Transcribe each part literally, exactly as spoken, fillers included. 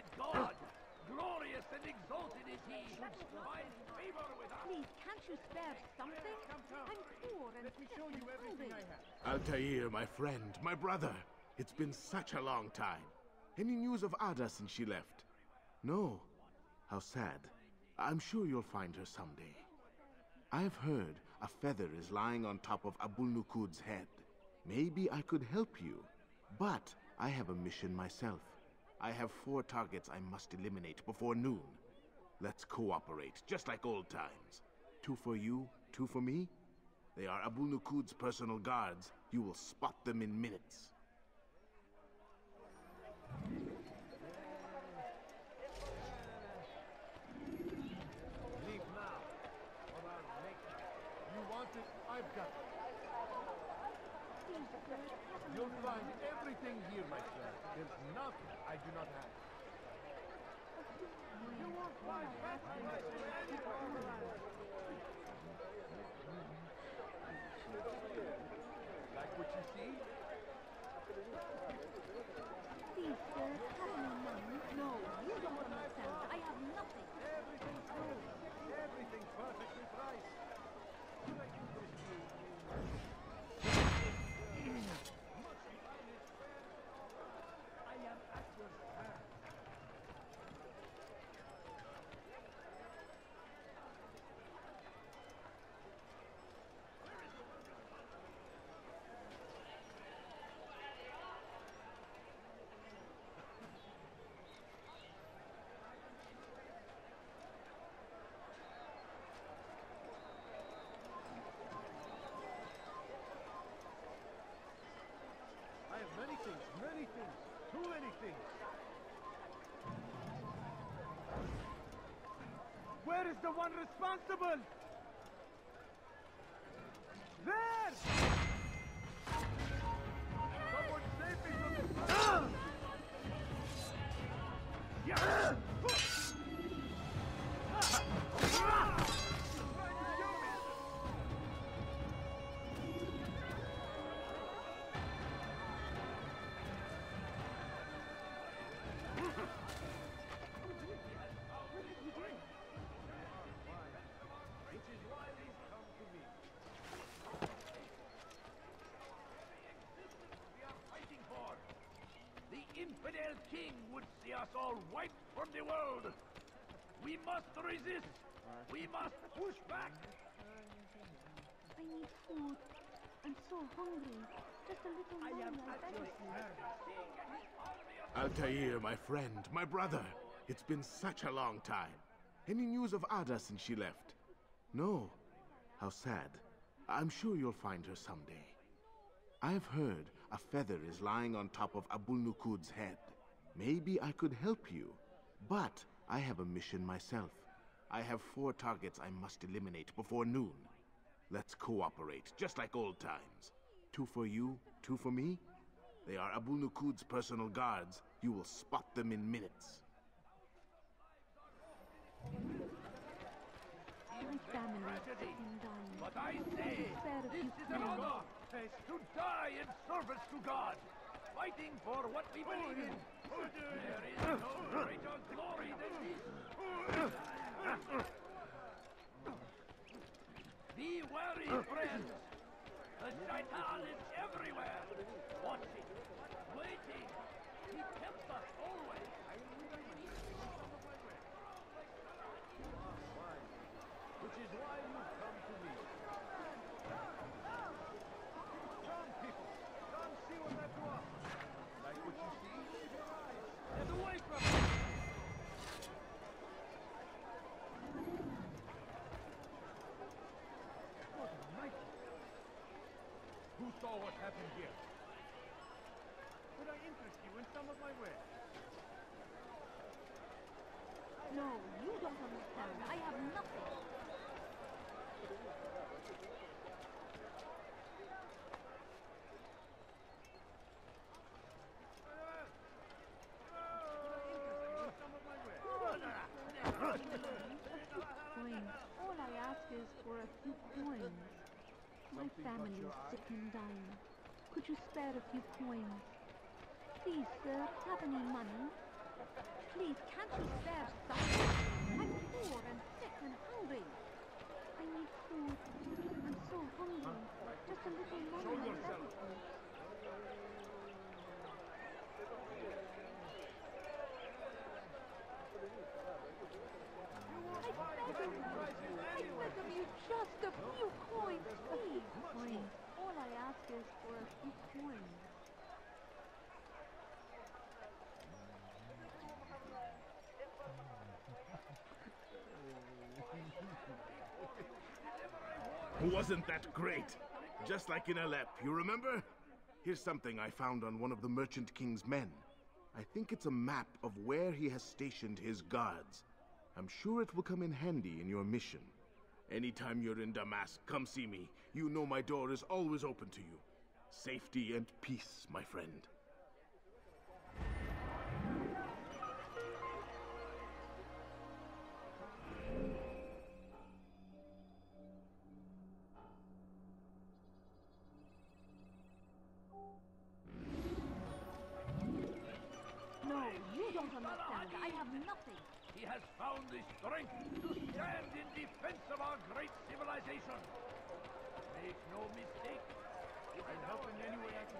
God! Glorious and exalted is he who finds favor with us! Please, can't you spare something? I'm poor and sick show and you everything hungry. I have. Altair, my friend, my brother. It's been such a long time. Any news of Ada since she left? No. How sad. I'm sure you'll find her someday. I've heard a feather is lying on top of Abul Nukud's head. Maybe I could help you. But I have a mission myself. I have four targets I must eliminate before noon. Let's cooperate, just like old times. Two for you, two for me. They are Abul Nukud's personal guards. You will spot them in minutes. Leave now, or I'll make you. You want it, I've got it. You'll find everything here, my friend. There's nothing I do not have. You won't find happiness anywhere. Like what you see? Please, sir, have any money? No, you don't understand. I have nothing. Everything's good. Everything's perfectly priced. Should I do this to you? I am at your service. I have many things, many things, too many things. Where is the one responsible? There! Someone save me from this! Yeah! Infidel king would see us all wiped from the world. We must resist. We must push back. I need food. I'm so hungry. Just a little I am money, I at beg your of you. Altair, my friend, my brother. It's been such a long time. Any news of Ada since she left? No. How sad. I'm sure you'll find her someday. I've heard a feather is lying on top of Abul Nukud's head. Maybe I could help you. But I have a mission myself. I have four targets I must eliminate before noon. Let's cooperate, just like old times. Two for you, two for me. They are Abul Nukud's personal guards. You will spot them in minutes. My family is sick and dying. But I say, Spare a this few is an coins. honor to die in service to God, fighting for what we believe in. There is no greater glory than this. Be wary, friends. The Shaitan is everywhere, watching, waiting. He tempts us always. Which is why you come to me. Come, people. Come see what I've got. Like what you see? Get away from me! What mighty. Who saw what happened here? Could I interest you in some of my wares? No, you don't understand. I have nothing. Coins. All I ask is for a few coins. My family is sick and dying. Could you spare a few coins? Please, sir, have any money? Please, can't you spare something? I'm poor and sick and hungry. I need food. I'm so hungry. Just a little money and everything. I beg of you, just a few coins, please. Please. All I ask is for a few coins. Wasn't that great? Just like in Alep, you remember? Here's something I found on one of the Merchant King's men. I think it's a map of where he has stationed his guards. I'm sure it will come in handy in your mission. Anytime you're in Damask, come see me. You know my door is always open to you. Safety and peace, my friend. No, you don't understand. I have nothing. He has found the strength to stand in defense of our great civilization. Make no mistake. I'll help in any way I can.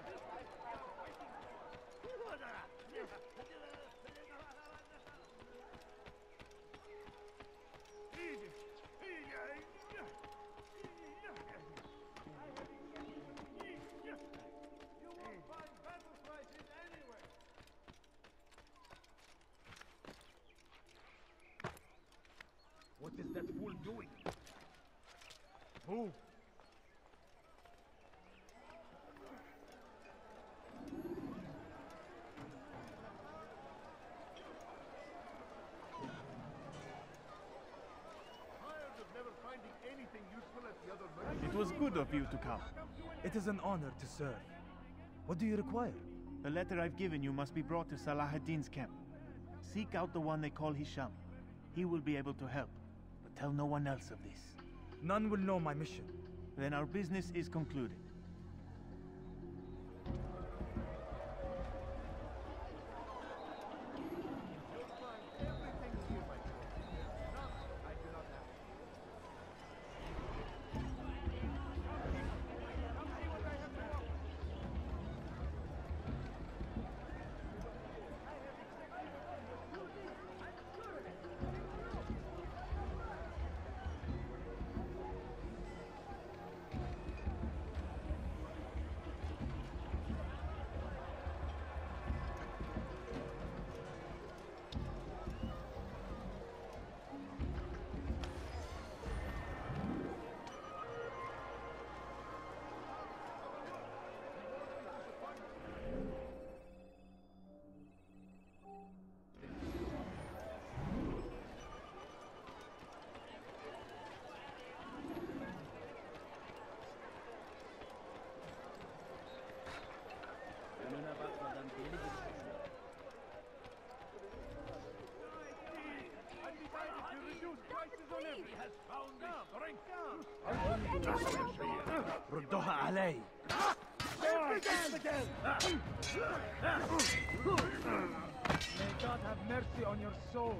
You won't find battle prices anywhere. What is that fool doing? Move! It was good of you to come. It is an honor to serve. What do you require? The letter I've given you must be brought to Salah ad-Din's camp. Seek out the one they call Hisham. He will be able to help, but tell no one else of this. None will know my mission. Then our business is concluded. ردوها علي. May God have mercy on your soul.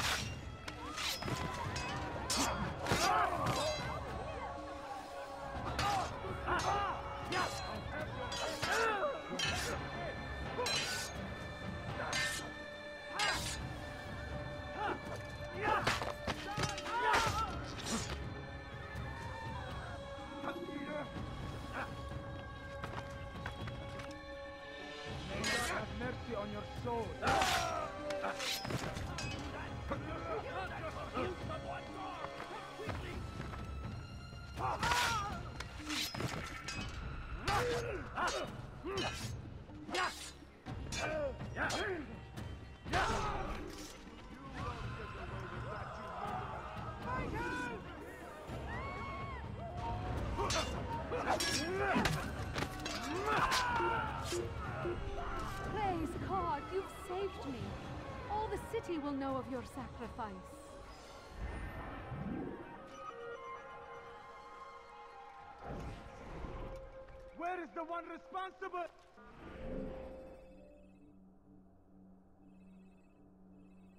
Mercy on your soul. Praise God, you've saved me. All the city will know of your sacrifice. Where is the one responsible?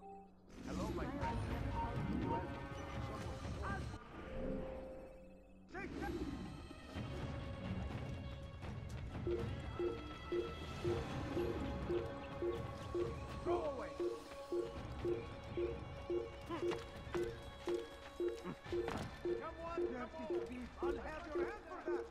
Go away. Come on, dirty thief. I'll have your hand for that.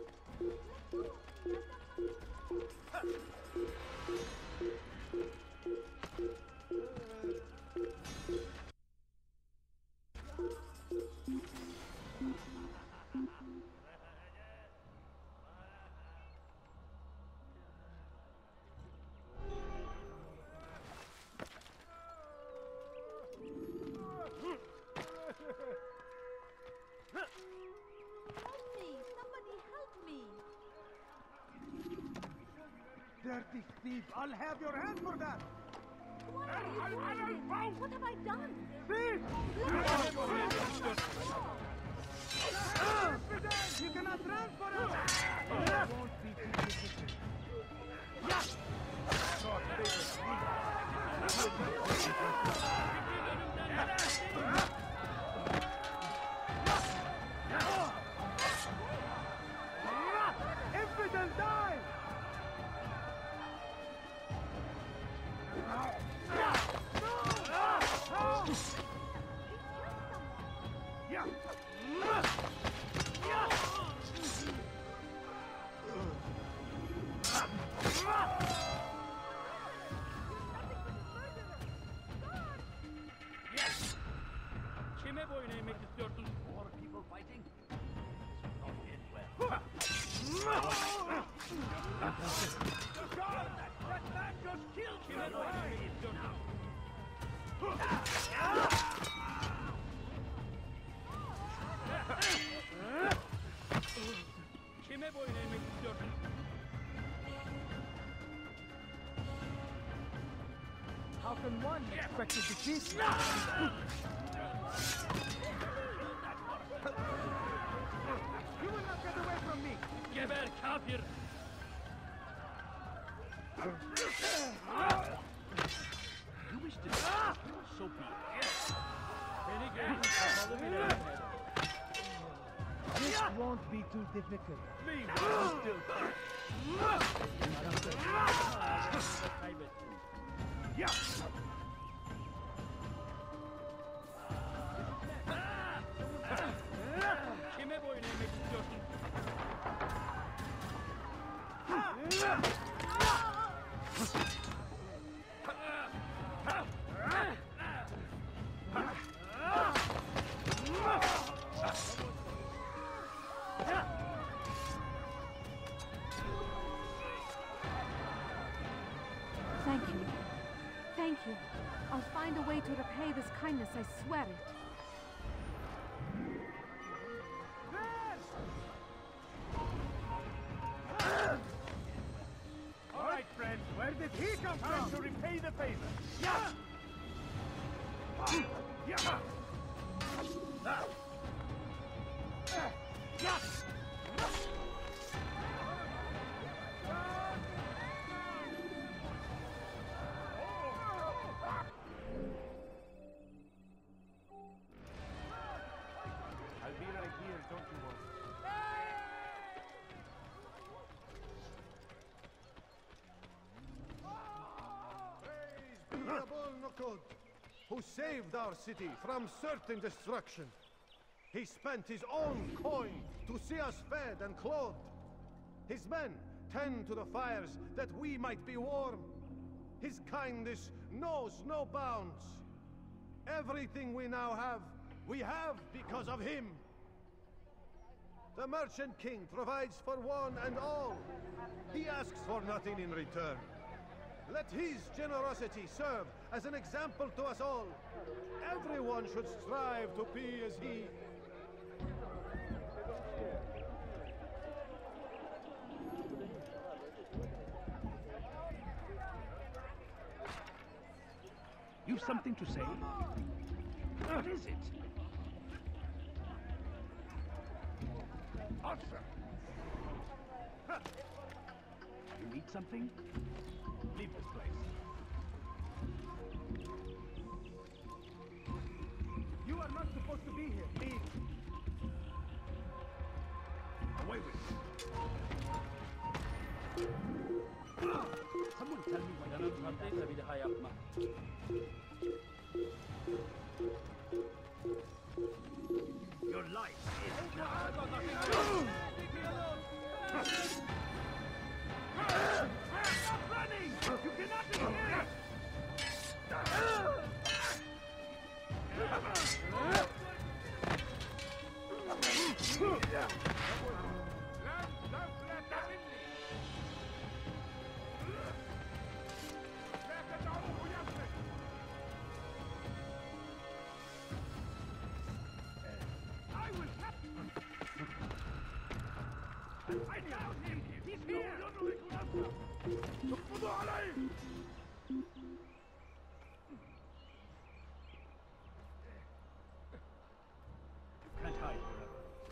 Help me! Somebody help me! Dirty thief. I'll have your hand for that. Why are you doing this? What have I done? Thief! Let You cannot run forever! It won't be too difficult. Infidel, die! Yeah. Yes! Kime boyun eğmek istiyorsun? More people fighting? Not end well. God, that, that man just killed Kime boyun eğmek istiyorsun? Kime boyun eğmek istiyorsun? How can one expect to defeat me? You will not get away from me! Geber kafir! You wish to die? So be it. Beni gördün kafalı bile ölmedi. This won't be too difficult. Leave while you still can. Kaybettin. Kime boyun eğmek istiyorsun? Thank you. Thank you. I'll find a way to repay this kindness, I swear it. All right, friends, where did he come from? To repay the favor. Yeah! Yeah! Yeah! I'll be right here, don't you worry. Praise be Rabol Nokod, who saved our city from certain destruction. He spent his own coin to see us fed and clothed. His men tend to the fires that we might be warm. His kindness knows no bounds. Everything we now have, we have because of him. The Merchant King provides for one and all. He asks for nothing in return. Let his generosity serve as an example to us all. Everyone should strive to be as he. You've something to say? What is it? Answer! You need something? Leave this place. You are not supposed to be here. Leave. Away with you. Someone tell me why Jangan sampai lebih dahayap mah. Your life is Stop running! You cannot escape! I found him! He's here! اقبضوا عليه! can't hide forever.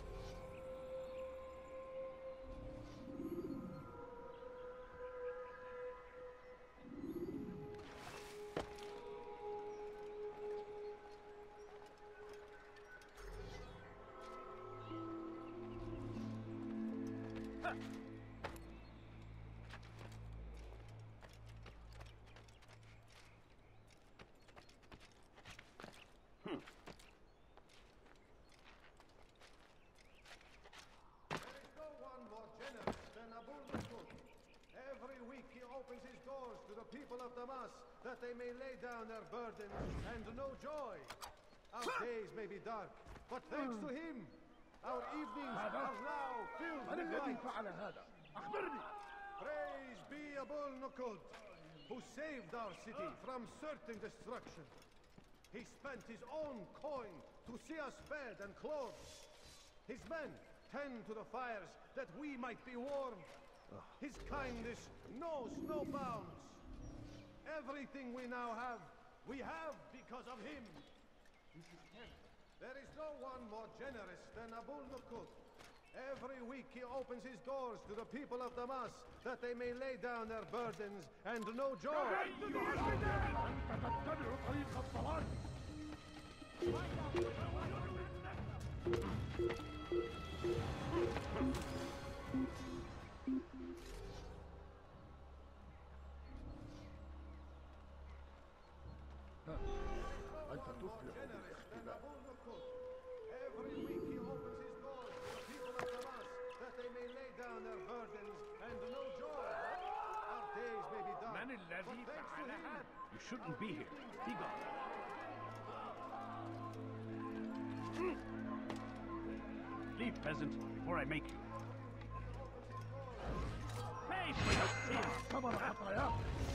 Every week he opens his doors to the people of Damas, that they may lay down their burdens and know joy. Our days may be dark, but thanks to him, our evenings are now filled with light. Praise be Abul Nukud, who saved our city from certain destruction. He spent his own coin to see us fed and clothed. His men tend to the fires that we might be warm. His kindness knows no bounds. Everything we now have, we have because of him. There is no one more generous than Abul Nukud. Every week he opens his doors to the people of Damas, that they may lay down their burdens and know joy. Every week he opens his doors to the people of Damas, that they may lay down their burdens and know joy. Our days may be dark, من but الذي thanks to فعل him, هذا? You shouldn't be here. Be gone. Leave, peasant, before I make you. Pay for your sins! Come on, Hataya!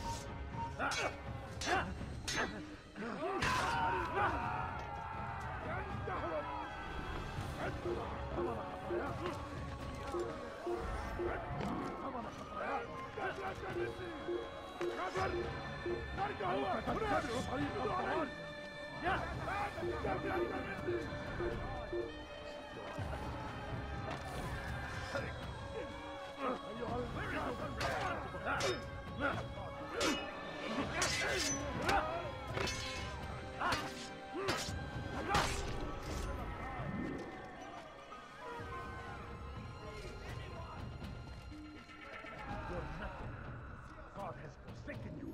God has forsaken you.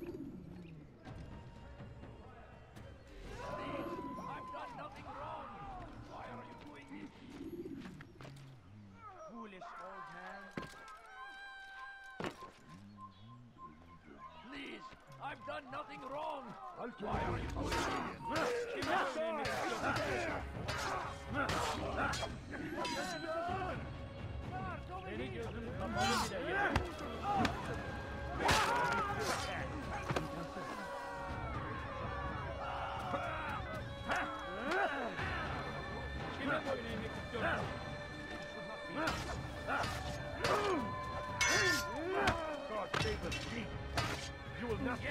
I've done nothing wrong. Why are you doing this? Foolish old man. Please, I've done nothing wrong. Why are you doing God save us, King. You will not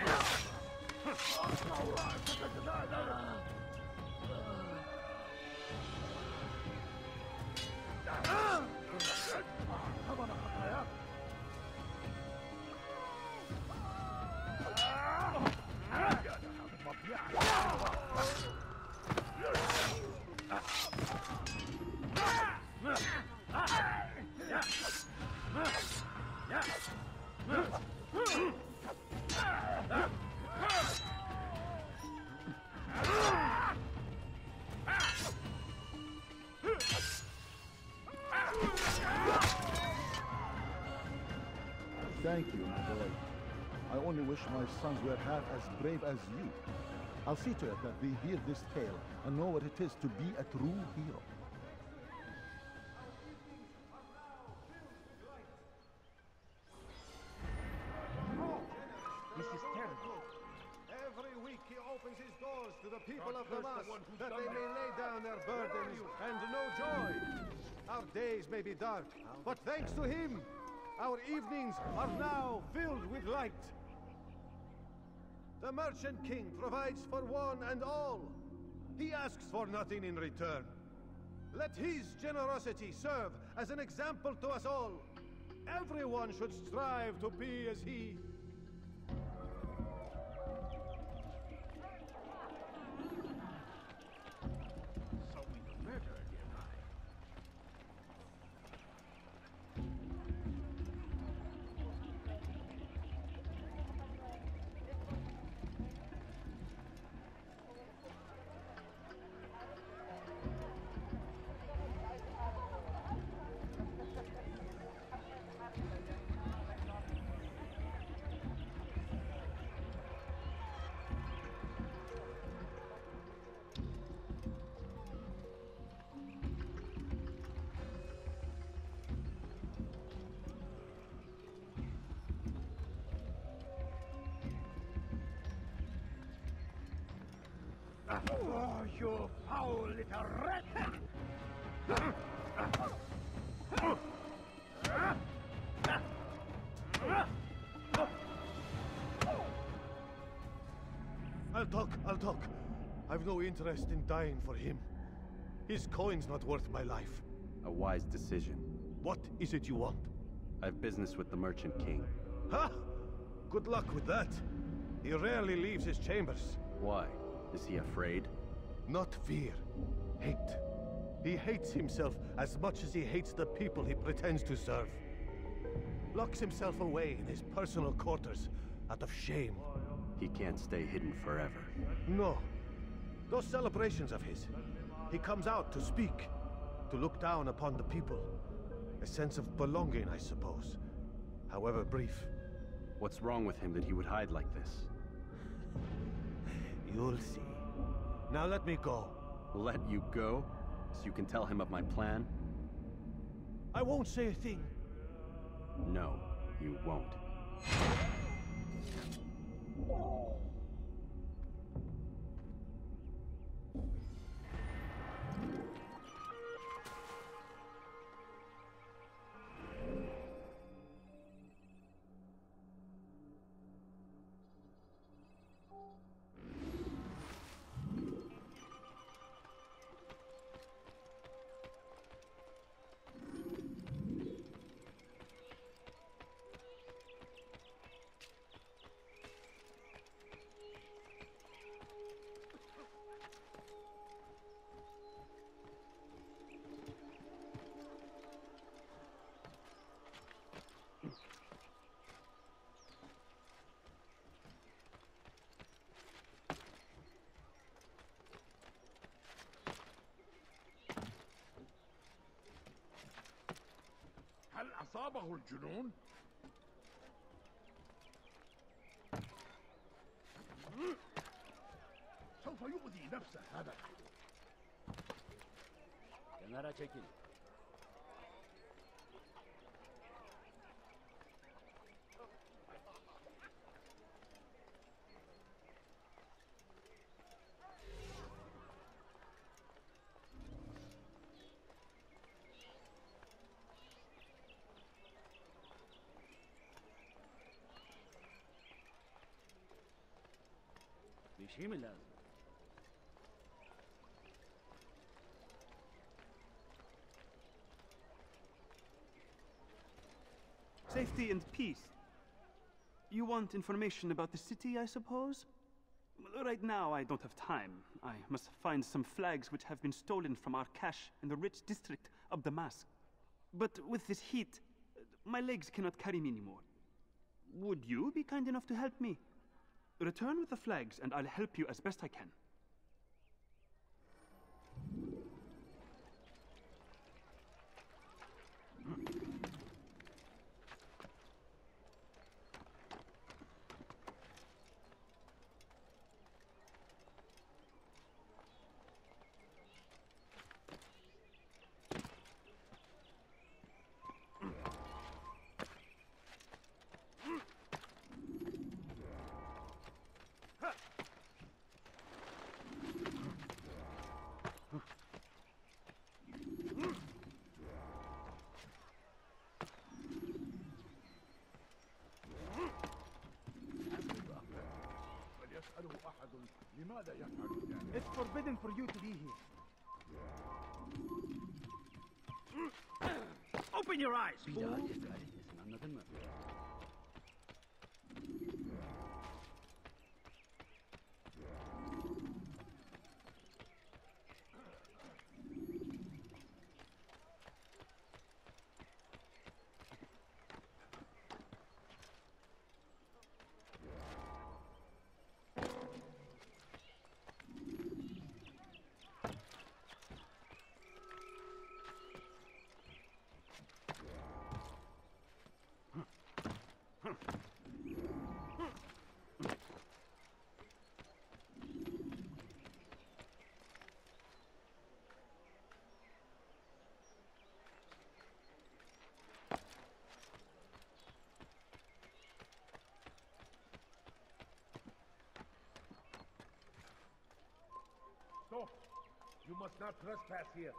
Thank you, my boy. I only wish my sons were half as brave as you. I'll see to it that they hear this tale and know what it is to be a true hero. This is terrible. Every week he opens his doors to the people of Damas that they may lay down their burdens and know joy. Our days may be dark, but thanks to him, our evenings are now filled with light. The Merchant King provides for one and all. He asks for nothing in return. Let his generosity serve as an example to us all. Everyone should strive to be as he. So we murdered him, I. Oh, you foul little rat! I'll talk, I'll talk. I've no interest in dying for him. His coin's not worth my life. A wise decision. What is it you want? I've business with the Merchant King. Ha! Good luck with that. He rarely leaves his chambers. Why? Is he afraid? Not fear. Hate. He hates himself as much as he hates the people he pretends to serve. Locks himself away in his personal quarters out of shame. He can't stay hidden forever. No. Those celebrations of his. He comes out to speak, to look down upon the people. A sense of belonging, I suppose. However brief. What's wrong with him that he would hide like this? You'll see. Now let me go. Let you go? So you can tell him of my plan? I won't say a thing. No, you won't. هل أصابه الجنون؟ سوف يؤذي نفسه هذا. Kenara çekil. Bir şey mi lazım? Safety and peace. You want information about the city, I suppose? Well, right now, I don't have time. I must find some flags which have been stolen from our cache in the rich district of Damascus. But with this heat, my legs cannot carry me anymore. Would you be kind enough to help me? Return with the flags, and I'll help you as best I can. It's forbidden for you to be here. Open your eyes, fool! Bir daha cesaret etmesin, anladın mı? Stop! You must not trespass here.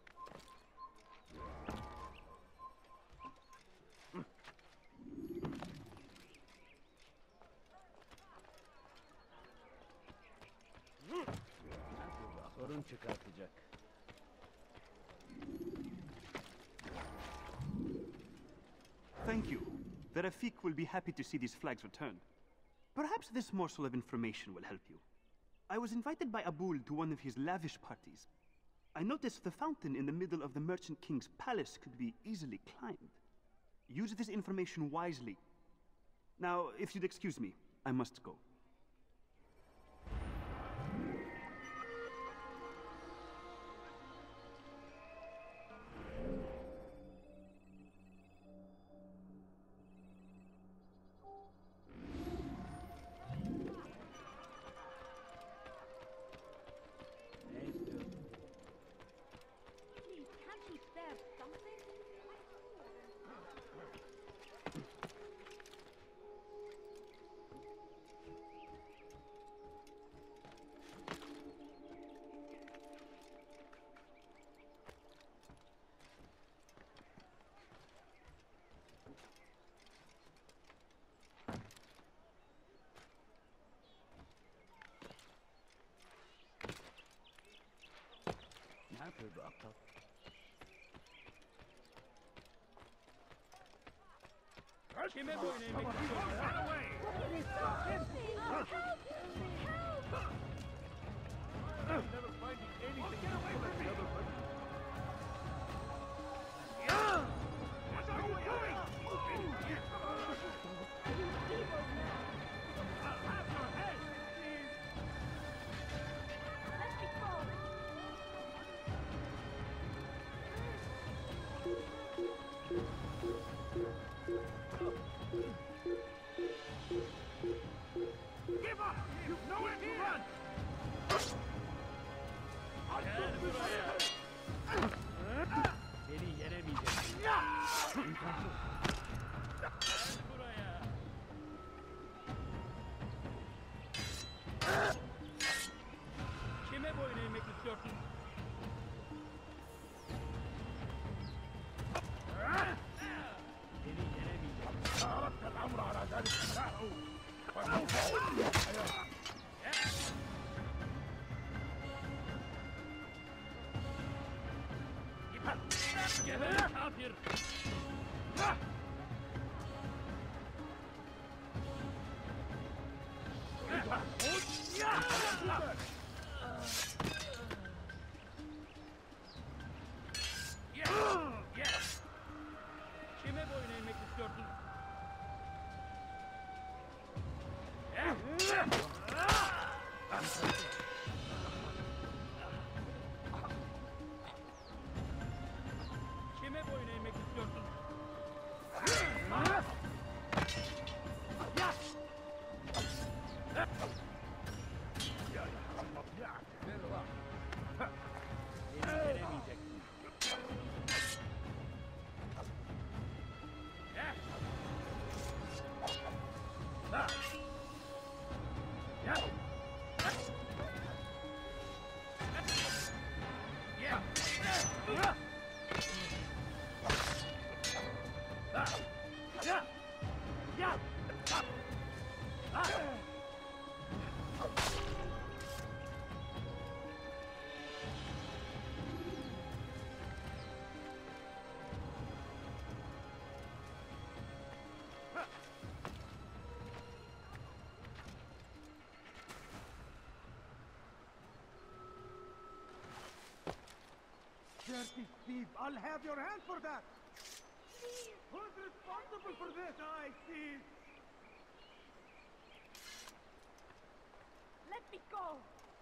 Sorun çıkartacak. Thank you. The Rafik will be happy to see these flags returned. Perhaps this morsel of information will help you. I was invited by Abul to one of his lavish parties. I noticed the fountain in the middle of the Merchant King's palace could be easily climbed. Use this information wisely. Now, if you'd excuse me, I must go. Please, can't you spare something? Ne yapıyor bu aptal? Kime boyun eğmek istiyorsun? Run away! I'm never finding anything. Get away from me! What are you doing? I'll have your head! Let me go. Give up! You've nowhere to run! Seni yenemeyeceğim. İmkansız. Gel buraya. Kime boyun eğmek istiyorsun? Seni yenemeyeceğim. Geber kafir! Kime boyun eğmek istiyorsun? Kime boyun eğmek istiyorsun? dirty thief! I'll have your hand for that! Who's responsible for this? I thief! Let me go!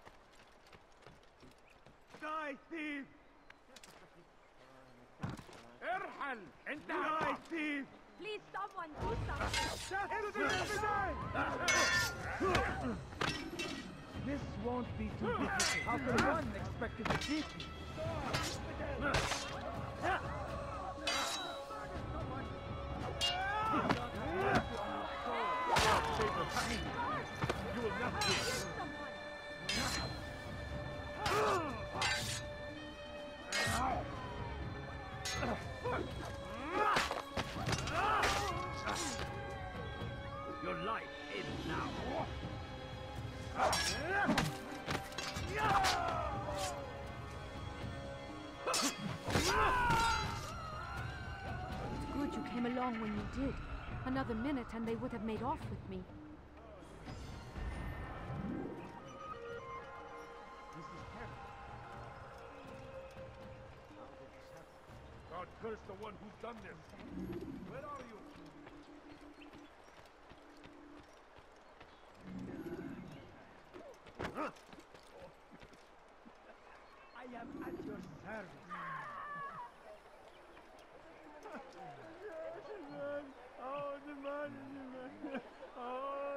Die, thief! ارحل انت Die, thief! Please, someone do something! This won't be too difficult. How can one expect to defeat me? You will not do it. Your life ends now. Good you came along when you did. Another minute and they would have made off with me. God curse the one who's done this. Where are you? I am at your service. Oh, the man. Oh,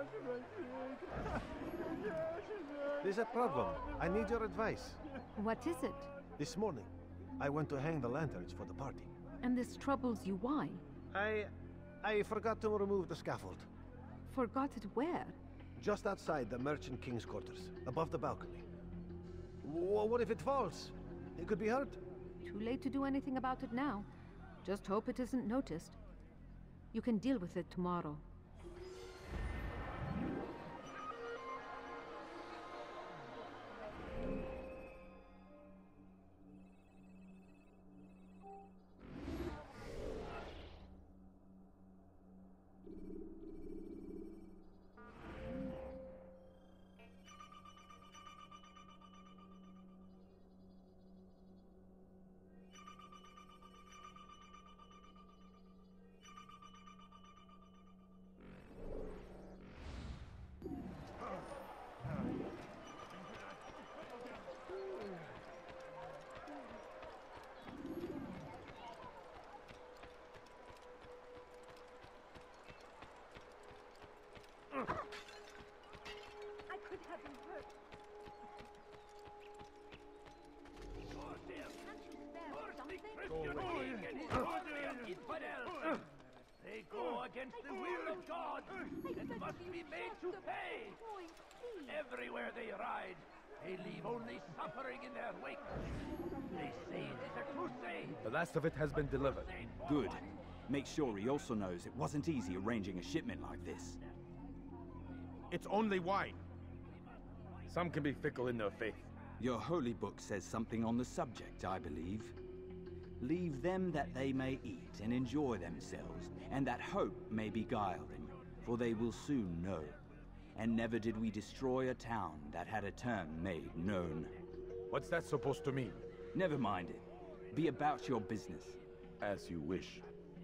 There's a problem. I need your advice. What is it? This morning, I went to hang the lanterns for the party. And this troubles you why? I... I forgot to remove the scaffold. Forgot it where? Just outside the Merchant King's quarters, above the balcony. W- what if it falls? It could be hurt. Too late to do anything about it now. Just hope it isn't noticed. You can deal with it tomorrow. I could have been hurt. Go away. They go against the will of God and must be made to pay. Everywhere they ride, they leave only suffering in their wake. They say it is a crusade. The last of it has been delivered. Good. Make sure he also knows it wasn't easy arranging a shipment like this. It's only wine. Some can be fickle in their faith. Your holy book says something on the subject, I believe. Leave them that they may eat and enjoy themselves, and that hope may beguile them, for they will soon know. And never did we destroy a town that had a term made known. What's that supposed to mean? Never mind it. Be about your business. As you wish.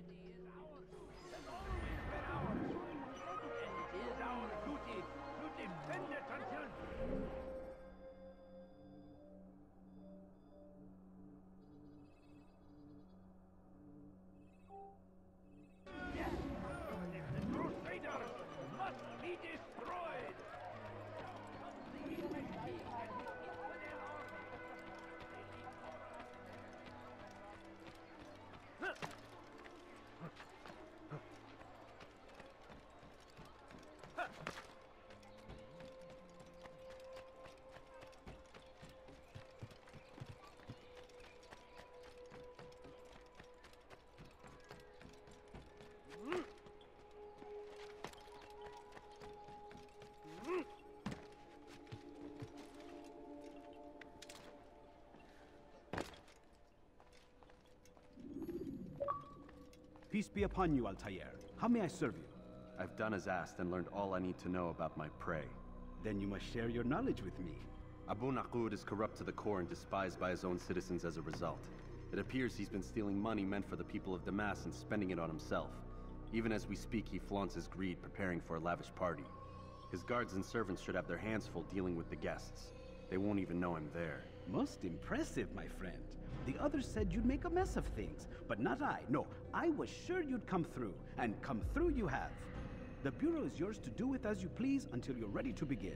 Peace be upon you, Altair. How may I serve you? I've done as asked and learned all I need to know about my prey. Then you must share your knowledge with me. Abu Naqud is corrupt to the core and despised by his own citizens as a result. It appears he's been stealing money meant for the people of Damas and spending it on himself. Even as we speak, he flaunts his greed, preparing for a lavish party. His guards and servants should have their hands full dealing with the guests. They won't even know him there. Most impressive, my friend. The others said you'd make a mess of things, but not I. No, I was sure you'd come through, and come through you have. The Bureau is yours to do with as you please until you're ready to begin.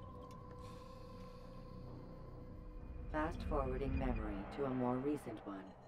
Fast-forwarding memory to a more recent one.